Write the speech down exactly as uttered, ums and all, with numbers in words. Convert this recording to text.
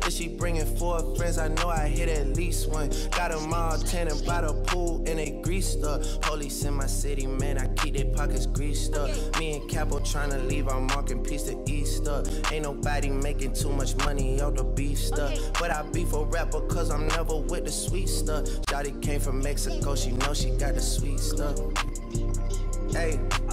If she bringing four friends, I know I hit at least one. Got them all tanning by the pool and they greased up. Police in my city, man, I keep their pockets greased up. Me and Capo tryna leave our marking piece to Easter. Ain't nobody making too much money off the beef stuff. But I beef a rapper cause I'm never with the sweet stuff. Shawty came from Mexico, she know she got the sweet stuff. Hey.